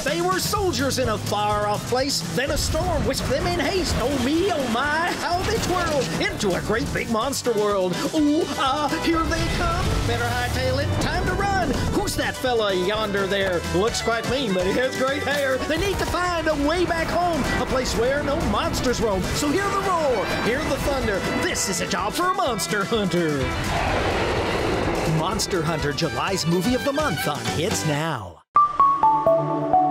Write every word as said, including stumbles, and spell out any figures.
They were soldiers in a far-off place. Then a storm whisked them in haste. Oh me, oh my, how they twirled into a great big monster world. Ooh, ah, here they come. Better hightail it. Time to run. Who's that fella yonder there? Looks quite mean, but he has great hair. They need to find a way back home, a place where no monsters roam. So hear the roar, hear the thunder. This is a job for a monster hunter. Monster Hunter, July's movie of the month on Hits Now.